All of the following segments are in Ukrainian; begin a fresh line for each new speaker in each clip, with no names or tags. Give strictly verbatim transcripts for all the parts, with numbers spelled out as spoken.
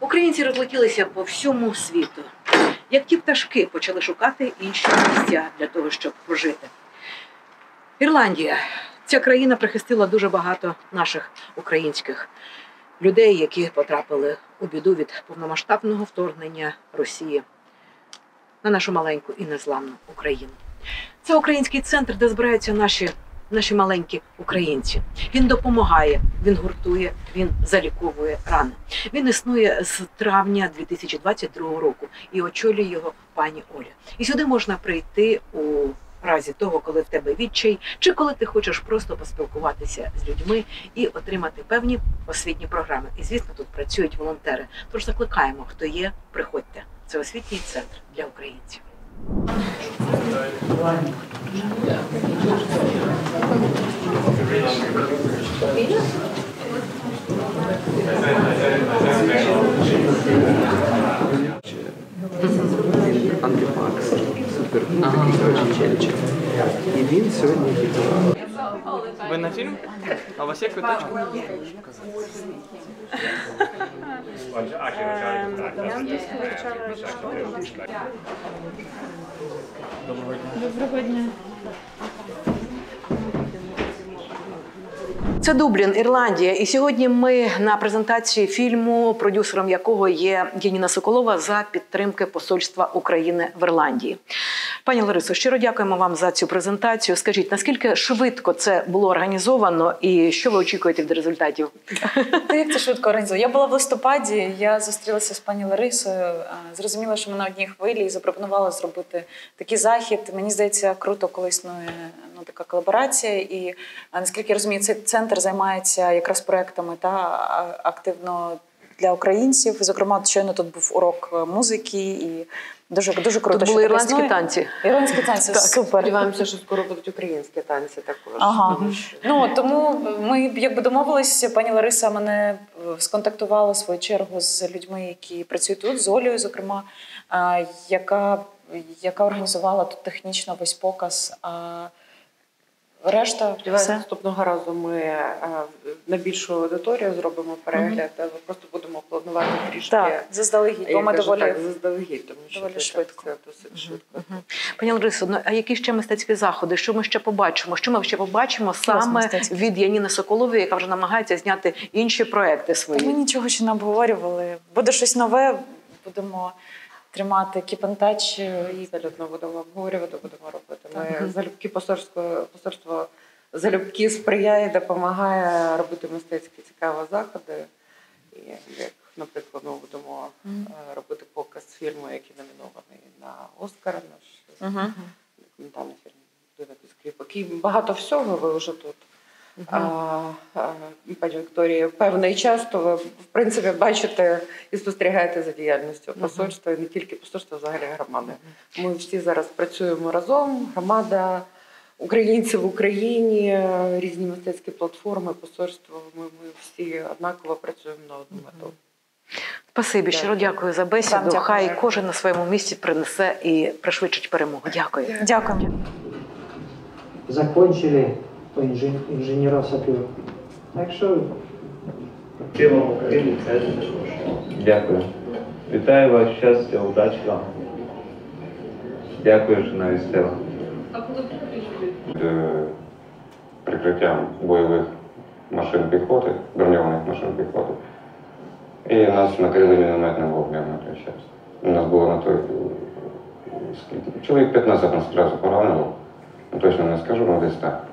Українці розлетілися по всьому світу. Як ті пташки почали шукати інші місця для того, щоб прожити. Ірландія. Ця країна прихистила дуже багато наших українських людей, які потрапили у біду від повномасштабного вторгнення Росії на нашу маленьку і незламну Україну. Це український центр, де збираються наші, наші маленькі українці. Він допомагає, він гуртує, він заліковує рани. Він існує з травня дві тисячі двадцять другого року і очолює його пані Оля. І сюди можна прийти у разі того, коли в тебе відчай, чи коли ти хочеш просто поспілкуватися з людьми і отримати певні освітні програми. І, звісно, тут працюють волонтери. Тож закликаємо, хто є, приходьте. Це освітній центр для українців.
Антипакс. Супер. Такий, коротше, челічик. І він сьогодні відбував.
Ви на фільм? А у вас є квиточок?
Доброго дня.
Це Дублін, Ірландія. І сьогодні ми на презентації фільму, продюсером якого є Яніна Соколова, за підтримки Посольства України в Ірландії. Пані Ларисо, щиро дякуємо вам за цю презентацію. Скажіть, наскільки швидко це було організовано і що ви очікуєте від результатів?
Та як це швидко організовано? Я була в листопаді, я зустрілася з пані Ларисою, зрозуміла, що ми на одній хвилі і запропонувала зробити такий захід. Мені здається, круто, коли існує ну, така колаборація. І, наскільки я розумію, цей центр займається якраз проектами та активно для українців. Зокрема, щойно тут був урок музики і дуже, дуже круто,
тут
що
були
таке
ірландські
існує.
танці.
Ірландські танці,
Так.
супер.
Сподіваємося, що скоро будуть українські танці також.
Ага.
Тому що...
Ну, тому ми якби домовилися, пані Лариса мене сконтактувала в свою чергу з людьми, які працюють тут, з Олею, зокрема, яка, яка організувала тут технічно весь показ. А решта
Сподіваюся, наступного разу ми а, на більшу аудиторію зробимо перегляд, але mm-hmm. просто будемо планувати трішки.
Так, заздалегідь, бо ми доволі,
так, заздалегідь, тому що
доволі
це
швидко.
Так, це досить mm-hmm. швидко.
Mm-hmm. Пані Ларисо, ну, а які ще мистецькі заходи? Що ми ще побачимо? Що ми ще побачимо саме від Яніни Соколової, яка вже намагається зняти інші проекти свої?
Ми нічого ще не обговорювали. Буде щось нове, будемо тримати кіпантач.
І абсолютно будемо обговорювати, будемо робити. Ми залюбки посольство, посольство залюбки сприяє, допомагає робити мистецькі цікаві заходи. І як, наприклад, ми будемо mm. робити показ фільму, який номінований на Оскара, наш uh-huh. документальний фільм «Будинок із кріпок». І багато всього ви вже тут. Uh-huh. А, а, пані Вікторія, певний час, то ви, в принципі, бачите і спостерігаєте за діяльністю посольства, і не тільки посольства, а взагалі громади. Uh-huh. Ми всі зараз працюємо разом, громада, українці в Україні, різні мистецькі платформи, посольство, ми, ми всі однаково працюємо на одну мету.
Спасибі, щиро дякую за бесіду. Дякую. Хай кожен на своєму місці принесе і пришвидшить перемогу. Дякую.
Дякую.
Закончили по інженера сапер. Так що...
Дякую. Вітаю вас, щастя, удачі вам. Дякую, жена і Стела. Прикриттям бойових машин піхоти, броньованих машин піхоти. І нас накрили мінометним вогнем на той час. У нас було на той скільки? Чоловік п'ятнадцять нас одразу поранило. Ну, точно не скажу, але десь так.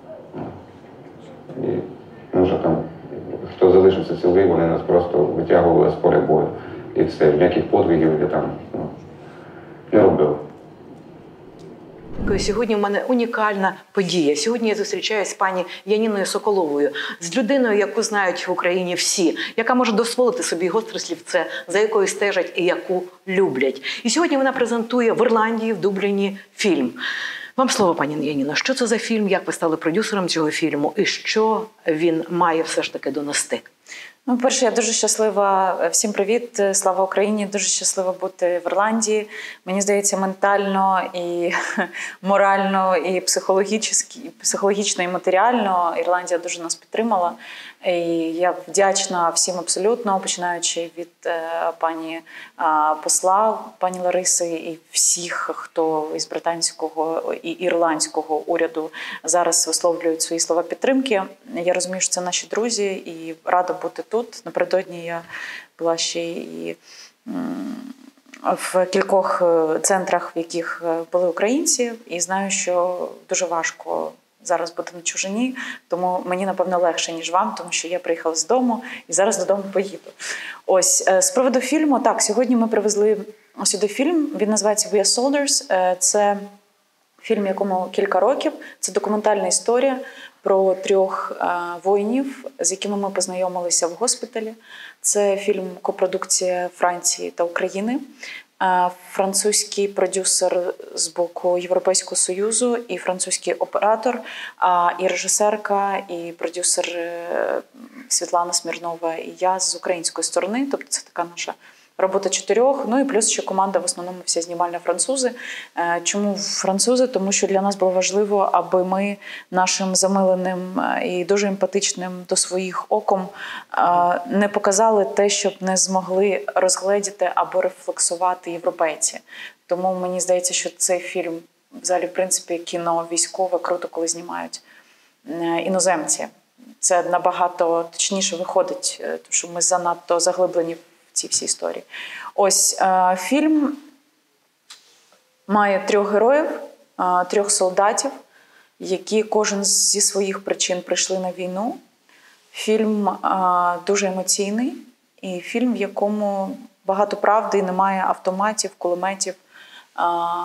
І може там, хто залишився цілий, вони нас просто витягували з поля бою. І все, ніяких подвигів я там ну, не робив.
Сьогодні в мене унікальна подія. Сьогодні я зустрічаюся з пані Яніною Соколовою, з людиною, яку знають в Україні всі, яка може дозволити собі гостре слівце, за якою стежать і яку люблять. І сьогодні вона презентує в Ірландії, в Дубліні фільм. Вам слово, пані Яніно. Що це за фільм, як ви стали продюсером цього фільму і що він має все ж таки донести?
Ну, перше, я дуже щаслива. Всім привіт, слава Україні. Дуже щаслива бути в Ірландії. Мені здається, ментально і морально, і психологічно, і матеріально Ірландія дуже нас підтримала. І я вдячна всім абсолютно, починаючи від е, пані е, посла, пані Лариси, і всіх, хто із британського і ірландського уряду зараз висловлюють свої слова підтримки. Я розумію, що це наші друзі, і рада бути тут. Напередодні я була ще і в кількох центрах, в яких були українці, і знаю, що дуже важко зараз бути на чужині, тому мені, напевно, легше, ніж вам, тому що я приїхала з дому і зараз додому поїду. Ось, з приводу фільму, так, сьогодні ми привезли сюди фільм, він називається «We are Soldiers». Це фільм, якому кілька років, це документальна історія про трьох е, воїнів, з якими ми познайомилися в госпіталі. Це фільм копродукція Франції та України. Е, французький продюсер з боку Європейського Союзу і французький оператор, е, і режисерка, і продюсер е, Світлана Смірнова, і я з української сторони. Тобто це така наша робота чотирьох, ну і плюс ще команда, в основному вся знімальна французи. Чому французи? Тому що для нас було важливо, аби ми нашим замиленим і дуже емпатичним до своїх оком не показали те, щоб не змогли розгледіти або рефлексувати європейці. Тому мені здається, що цей фільм, взагалі, в принципі, кіно військове, круто, коли знімають іноземці. Це набагато точніше виходить, тому що ми занадто заглиблені ці всі історії. Ось е, фільм має трьох героїв, е, трьох солдатів, які кожен зі своїх причин прийшли на війну. Фільм е, дуже емоційний, і фільм, в якому багато правди, немає автоматів, кулеметів, е,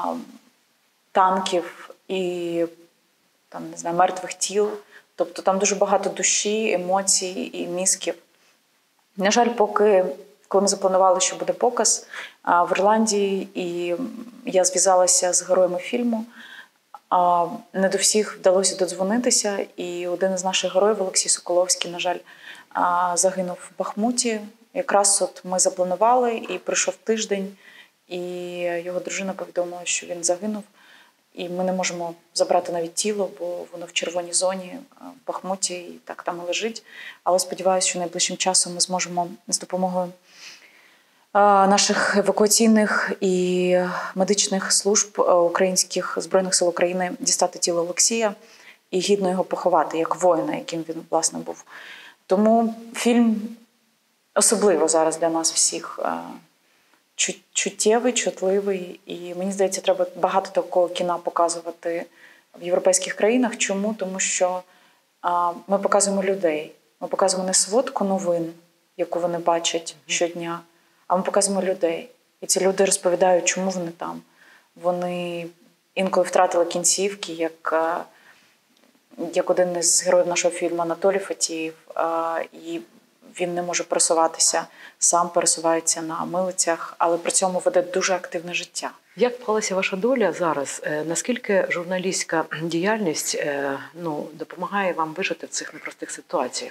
танків і там, не знаю, мертвих тіл. Тобто там дуже багато душі, емоцій і мізків. На жаль, поки коли ми запланували, що буде показ в Ірландії, і я зв'язалася з героями фільму, не до всіх вдалося додзвонитися, і один із наших героїв, Олексій Соколовський, на жаль, загинув в Бахмуті. Якраз от ми запланували, і пройшов тиждень, і його дружина повідомила, що він загинув, і ми не можемо забрати навіть тіло, бо воно в червоній зоні, в Бахмуті, і так там і лежить. Але сподіваюся, що найближчим часом ми зможемо з допомогою наших евакуаційних і медичних служб українських Збройних сил України дістати тіло Олексія і гідно його поховати, як воїна, яким він, власне, був. Тому фільм особливо зараз для нас всіх чуттєвий, чутливий. І мені здається, треба багато такого кіна показувати в європейських країнах. Чому? Тому що ми показуємо людей. Ми показуємо не сводку новин, яку вони бачать щодня, а ми показуємо людей. І ці люди розповідають, чому вони там. Вони інколи втратили кінцівки, як, як один із героїв нашого фільму Анатолій Фатієв. І він не може пересуватися, сам пересувається на милицях, але при цьому веде дуже активне життя.
Як склалася ваша доля зараз? Наскільки журналістська діяльність ну, допомагає вам вижити в цих непростих ситуаціях?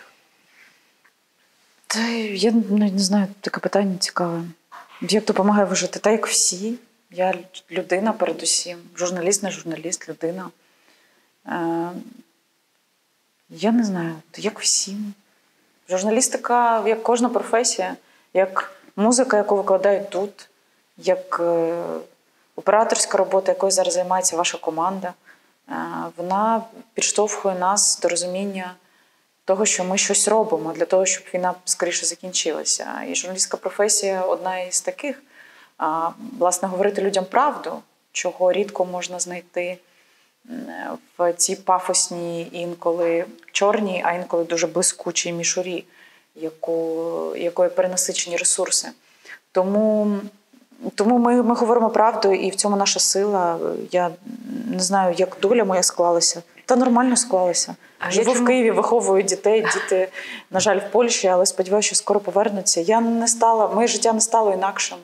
Та я не знаю, таке питання цікаве. Як допомагає вижити? Та як всі. Я людина передусім. Журналіст, не журналіст, людина. Е, я не знаю, як всім. Журналістика, як кожна професія, як музика, яку викладають тут, як е, операторська робота, якою зараз займається ваша команда, е, вона підштовхує нас до розуміння того, що ми щось робимо для того, щоб війна скоріше закінчилася. І журналістська професія одна із таких. А, власне, говорити людям правду, чого рідко можна знайти в цій пафосній, інколи чорній, а інколи дуже блискучій мішурі, яку, якою перенасичені ресурси. Тому, тому ми, ми говоримо правду, і в цьому наша сила. Я не знаю, як доля моя склалася. Та нормально склалася.
А
Живу
чому...
в Києві, виховую дітей, діти, на жаль, в Польщі, але сподіваюся, що скоро повернуться. Я не стала, моє життя не стало інакшим.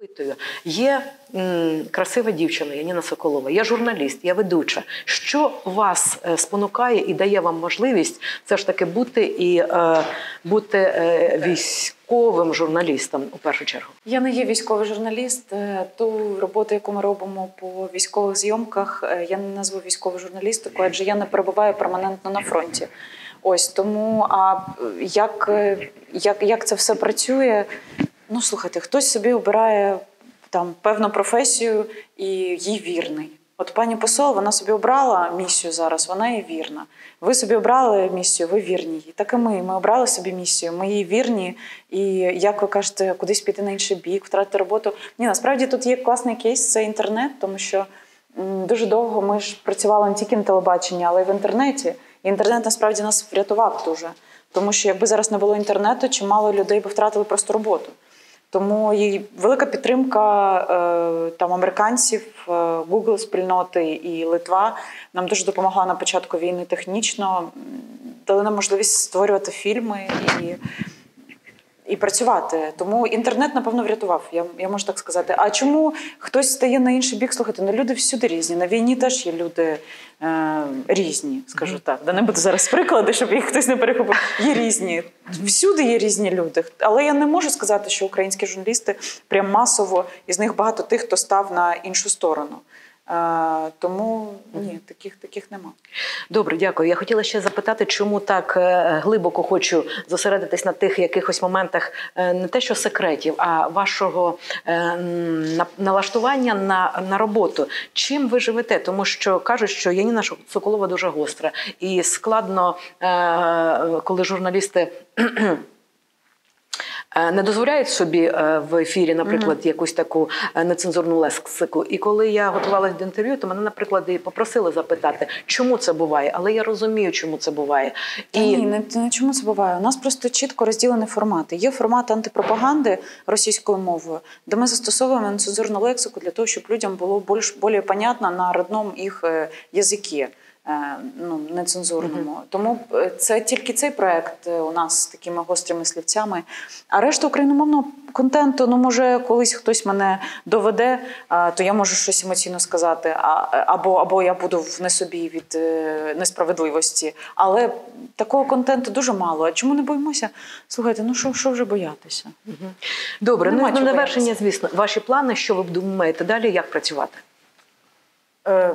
Є м, красива дівчина Яніна Соколова, я журналіст, я ведуча. Що вас е, спонукає і дає вам можливість все ж таки бути і е, бути е, військовим журналістом у першу чергу?
Я не є військовий журналіст. Е, Ту роботу, яку ми робимо по військових зйомках, е, я не назву військовою журналістикою, адже я не перебуваю перманентно на фронті. Ось тому, а як, е, як, як це все працює? Ну, слухайте, хтось собі обирає там певну професію і їй вірний. От пані посол, вона собі обрала місію зараз, вона їй вірна. Ви собі обрали місію, ви вірні їй. Так і ми. Ми обрали собі місію, ми їй вірні. І, як ви кажете, кудись піти на інший бік, втратити роботу. Ні, насправді тут є класний кейс, це інтернет, тому що м, дуже довго ми ж працювали не тільки на телебаченні, але й в інтернеті. І інтернет насправді нас врятував дуже. Тому що якби зараз не було інтернету, чимало людей би втратили просто роботу. Тому і велика підтримка е, там американців, е, Google спільноти і Литва нам дуже допомогла на початку війни технічно, дали нам можливість створювати фільми і, і працювати. Тому інтернет, напевно, врятував, я, я можу так сказати. А чому хтось стає на інший бік? Слухайте, ну люди всюди різні. На війні теж є люди е, різні, скажу так. Да не буду зараз приклади, щоб їх хтось не перехопив. Є різні. Всюди є різні люди. Але я не можу сказати, що українські журналісти прям масово, із них багато тих, хто став на іншу сторону. Е, тому ні, таких, таких нема.
Добре, дякую. Я хотіла ще запитати, чому так е, глибоко хочу зосередитись на тих якихось моментах, е, не те що секретів, а вашого е, на, налаштування на, на роботу. Чим ви живете? Тому що кажуть, що Яніна Соколова дуже гостра. І складно, е, коли журналісти не дозволяють собі в ефірі, наприклад, mm-hmm. якусь таку нецензурну лексику. І коли я готувалася до інтерв'ю, то мене, наприклад, і попросили запитати, чому це буває. Але я розумію, чому це буває.
І... Ні, не, не чому це буває. У нас просто чітко розділені формати. Є формат антипропаганди російською мовою, де ми застосовуємо нецензурну лексику для того, щоб людям було більш, більш понятно на родному їх язикі. Ну, нецензурному. Mm-hmm. Тому це тільки цей проект у нас з такими гострими слівцями. А решта україномовного контенту, ну, може, колись хтось мене доведе, то я можу щось емоційно сказати, або, або я буду в не собі від несправедливості. Але такого контенту дуже мало. А чому не боїмося? Слухайте, ну що, що вже боятися?
Mm-hmm. Добре, ну, на завершення, звісно, ваші плани, що ви думаєте далі, як працювати? Е-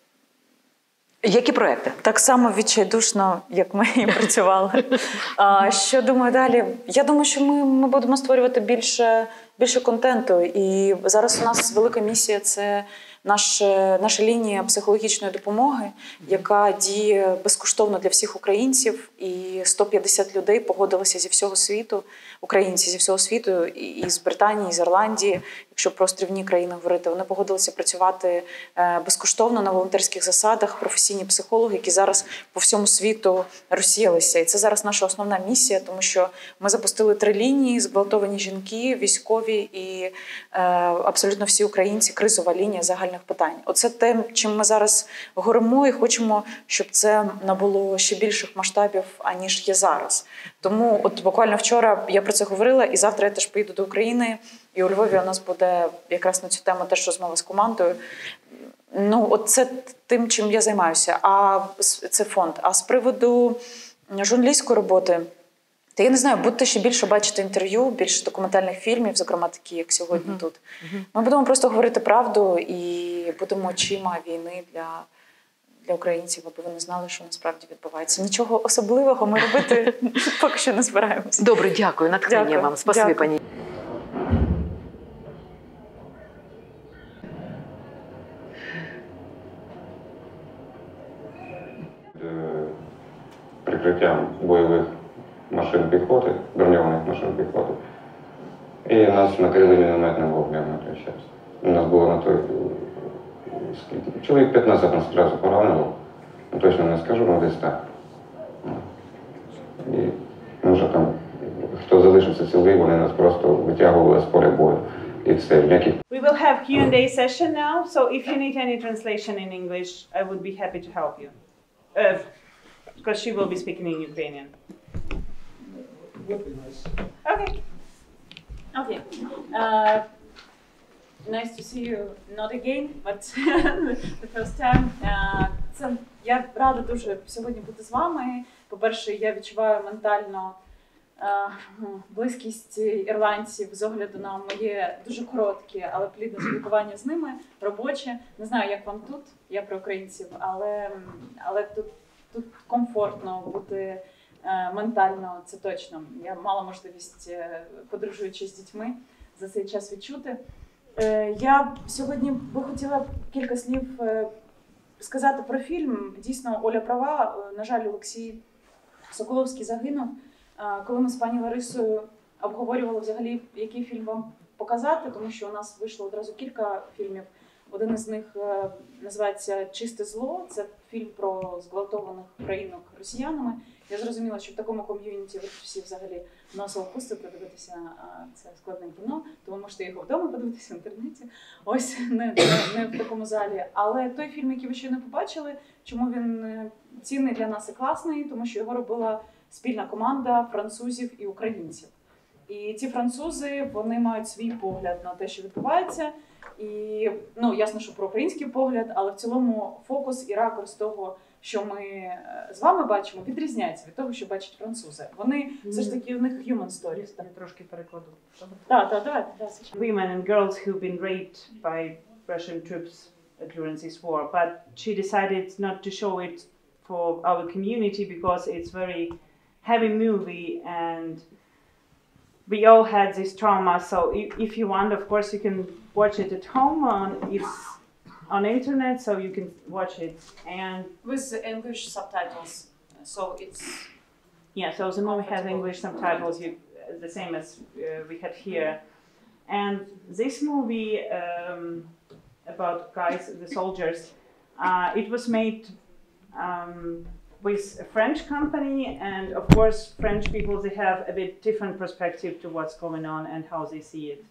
Які проекти?
Так само відчайдушно, як ми і працювали. А, що думаю далі? Я думаю, що ми, ми будемо створювати більше, більше контенту. І зараз у нас велика місія – це наш, наша лінія психологічної допомоги, яка діє безкоштовно для всіх українців. І сто п'ятдесят людей погодилися зі всього світу, українці зі всього світу, і з Британії, і з Ірландії, якщо про острівні країни говорити, вони погодилися працювати безкоштовно на волонтерських засадах, професійні психологи, які зараз по всьому світу розсіялися. І це зараз наша основна місія, тому що ми запустили три лінії: зґвалтовані жінки, військові і е, абсолютно всі українці, кризова лінія загальних питань. Оце те, чим ми зараз горимо і хочемо, щоб це набуло ще більших масштабів, аніж є зараз. Тому от буквально вчора я про це говорила, і завтра я теж поїду до України, і у Львові у нас буде якраз на цю тему теж розмова з командою. Ну, от це тим, чим я займаюся. А це фонд. А з приводу журналістської роботи, та я не знаю, будете ще більше бачити інтерв'ю, більше документальних фільмів, зокрема такі, як сьогодні uh-huh. тут. Uh-huh. Ми будемо просто говорити правду і будемо очима війни для, для українців, аби вони знали, що насправді відбувається. Нічого особливого ми робити поки що не збираємося.
Добре, дякую. Натхнення дякую. Вам. Спасибі, пані.
Прикриттям бойових машин піхоти, броньованих машин піхоти. І нас накрили мінометним вогнем на той час. У нас було на той скільки? Чоловік п'ятнадцять нас одразу поранило. Ну, точно не скажу, але десь так. І може там, хто залишився цілий, вони нас просто витягували з поля бою. І все, ніяких...
We will have Q and A session now, so if you need any translation in English, I would be happy to help you. Uh, because she will be speaking in Ukrainian.
Would be nice.
Okay. Okay. Uh,
Nice to see you not again, but the first time. Uh, це, я рада дуже сьогодні бути з вами. По-перше, я відчуваю ментально uh, близькість ірландців з огляду на моє дуже коротке, але плідне спілкування з ними, робоче. Не знаю, як вам тут, я про українців, але, але тут, тут комфортно бути uh, ментально, це точно. Я мала можливість, подорожуючи з дітьми, за цей час відчути. Я сьогодні би хотіла кілька слів сказати про фільм. Дійсно, Оля права. На жаль, Олексій Соколовський загинув. Коли ми з пані Ларисою обговорювали взагалі, який фільм вам показати, тому що у нас вийшло одразу кілька фільмів. Один із них називається «Чисте зло». Це фільм про зґвалтованих українок росіянами. Я зрозуміла, що в такому ком'юніті ви всі взагалі носили пустити дивитися це складне кіно, тому можете його вдома подивитися в інтернеті. Ось, не, не, не в такому залі. Але той фільм, який ви ще не побачили, чому він цінний для нас і класний, тому що його робила спільна команда французів і українців. І ці французи, вони мають свій погляд на те, що відбувається. І, ну, ясно, що про український погляд, але в цілому фокус і ракурс того, що ми з вами бачимо, відрізняється від того, що бачать французи. Вони все ж таки, у них human stories.
Я трошки перекладу.
Так, так, давайте.
Women and girls who've been raped by Russian troops during this war, but she decided not to show it for our community because it's very heavy movie and we all had this trauma. So if, if you want, of course, you can watch it at home. On it's on internet, so you can watch it. And
with English subtitles, so it's
yeah. So the movie has English subtitles, you, the same as uh, we had here. And this movie um, about guys, the soldiers, uh, it was made um, with a French company, and of course, French people, they have a bit different perspective to what's going on and how they see it.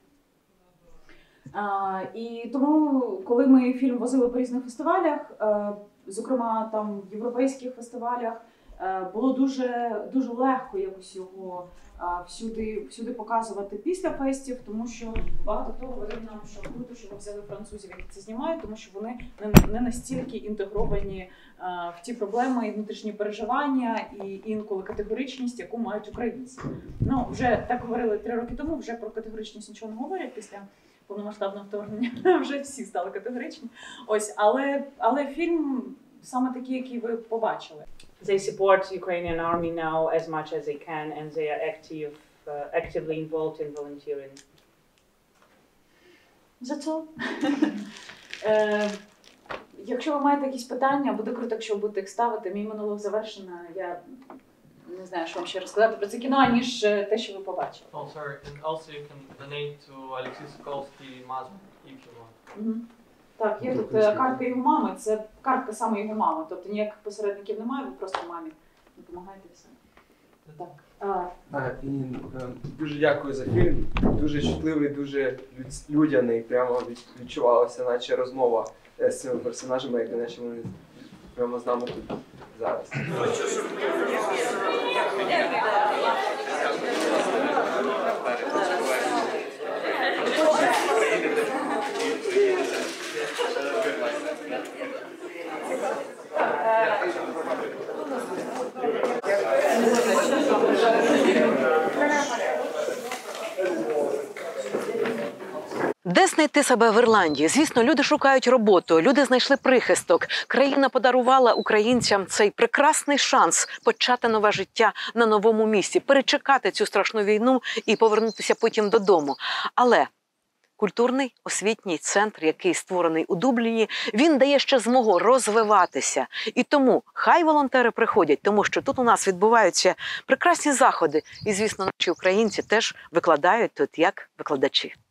Uh, і тому, коли ми фільм возили по різних фестивалях, uh, зокрема там в європейських фестивалях, uh, було дуже, дуже легко якось його uh, всюди, всюди показувати після фестів, тому що багато хто говорив нам, що круто, що ви взяли французів, які це знімають, тому що вони не, не настільки інтегровані uh, в ті проблеми і внутрішні переживання, і інколи категоричність, яку мають українці. Ну, вже так говорили три роки тому, вже про категоричність нічого не говорять після повномасштабного вторгнення, вже всі стали категоричні. Ось, але, але фільм саме такий, який ви побачили.
They support Ukrainian army now as much as they can, and they are active, uh, actively involved in volunteering.
That's all. е, якщо ви маєте якісь питання, буде круто, якщо будете їх ставити. Мій монолог завершено. Я не знаю, що вам ще розказати про це кіно, аніж те, що ви побачили.
Oh, sorry. And also you can donate to Alexei Sokolsky Mazur if you want.
Угу. Так, є тут картка його мами, це картка саме його мами, тобто ніяких посередників немає, ви просто мамі допомагаєте все. Так. А,
А, і, е, дуже дякую за фільм. Дуже чутливий, дуже люд- людяний. Прямо від- відчувалося, наче розмова е, з цими персонажами, як наче вони прямо з нами тут зараз.
Де знайти себе в Ірландії? Звісно, люди шукають роботу, люди знайшли прихисток. Країна подарувала українцям цей прекрасний шанс почати нове життя на новому місці, перечекати цю страшну війну і повернутися потім додому. Але культурний освітній центр, який створений у Дубліні, він дає ще змогу розвиватися. І тому хай волонтери приходять, тому що тут у нас відбуваються прекрасні заходи. І, звісно, наші українці теж викладають тут як викладачі.